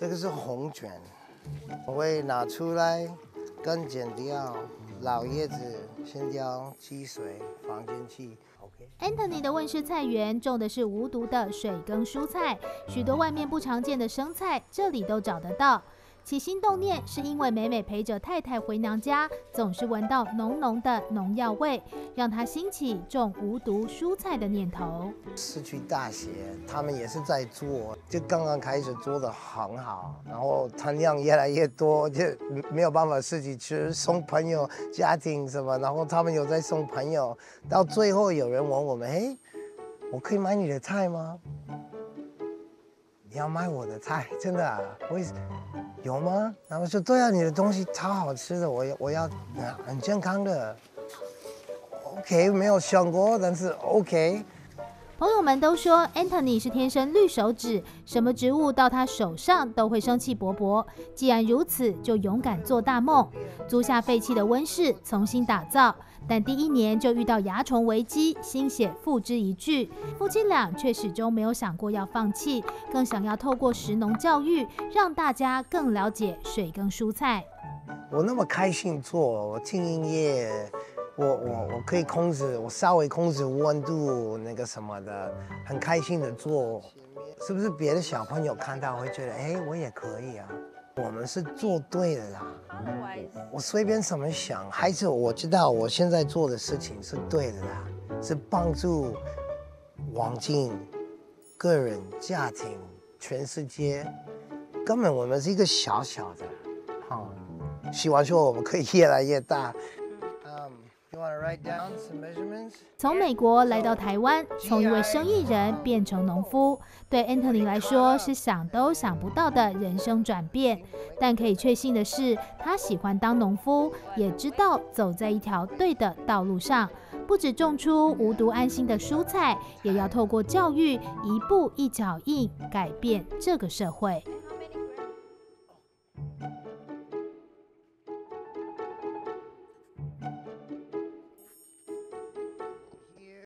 这个是红卷，我会拿出来跟剪掉老叶子、先雕、积水放进去。 Anthony 的温室菜园种的是无毒的水耕蔬菜，许多外面不常见的生菜，这里都找得到。起心动念是因为每陪着太太回娘家，总是闻到浓浓的农药味，让他兴起种无毒蔬菜的念头。 是去大学，他们也是在做，就刚刚开始做得很好，然后产量越来越多，就没有办法自己吃，送朋友、家庭什么，然后他们有在送朋友，到最后有人问我们：“嘿，我可以买你的菜吗？你要买我的菜，真的啊？有吗？”然后说：“对啊，你的东西超好吃的，我要很健康的。” OK， 没有想过，但是 OK。 朋友们都说 Anthony 是天生绿手指，什么植物到他手上都会生气勃勃。既然如此，就勇敢做大梦，租下废弃的温室重新打造。但第1年就遇到蚜虫危机，心血付之一炬。夫妻俩却始终没有想过要放弃，更想要透过食农教育，让大家更了解水耕蔬菜。 我那么开心做，我听音乐。我可以控制，我稍微控制温度那个什么的，很开心的做，是不是别的小朋友看到会觉得，哎，我也可以啊？我们是做对的啦。我随便怎么想，还是我知道我现在做的事情是对的啦，是帮助环境、个人、家庭、全世界。根本我们是一个小小的，希望说我们可以越来越大。 从美国来到台湾，从一位生意人变成农夫，对 Anthony 来说是想都想不到的人生转变。但可以确信的是，他喜欢当农夫，也知道走在一条对的道路上。不只种出无毒安心的蔬菜，也要透过教育，一步一脚印改变这个社会。